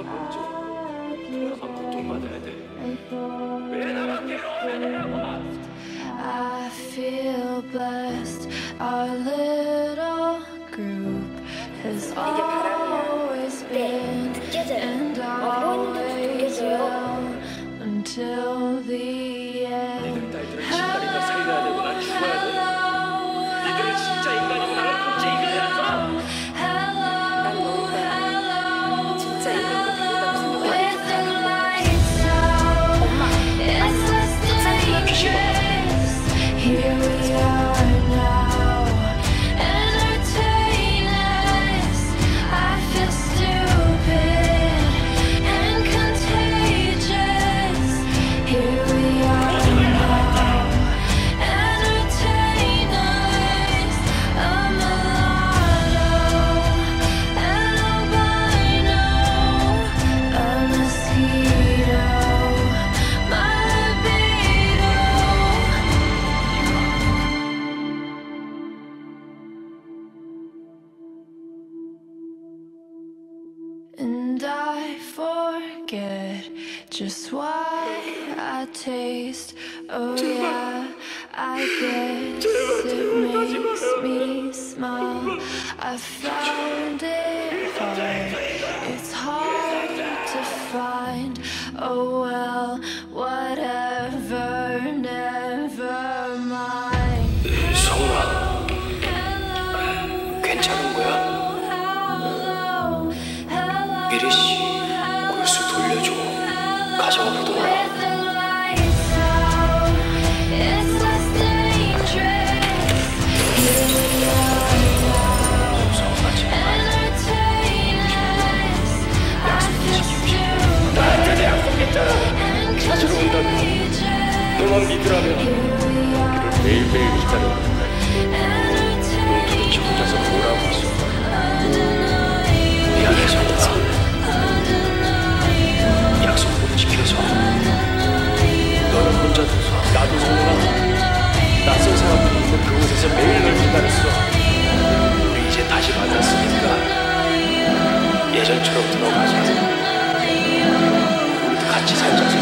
I feel blessed. Our little group has always been and always will until the end. Here we are now, entertain us. I feel stupid and contagious. Here we are now, entertain us. A mulatto, an albino, a mosquito, my libido. And I forget just why I taste. Oh yeah, I guess it makes me smile. I found it hard, it's hard to find. Oh well, whatever, never mind. 성훈아, 괜찮은 거야? 미리 씨 골수 돌려줘. 가정으로 돌아와. 무서워하지 마. 약속 지키고 싶어. 나한테 약속했잖아. 찾으러 온다며. 너만 믿으라며. 우리를 매일매일 기다려본다. 넌 도대체 혼자서 뭘 하고 있어? 미안해 성훈아. 약속 못 지켜서 너는 혼자 둬서 나도 성훈아. 낯선 사람들이 있는 그곳에서 매일 널 기다렸어. 우리 이제 다시 만났으니까 예전처럼 들어가자. 우리도 같이 살자.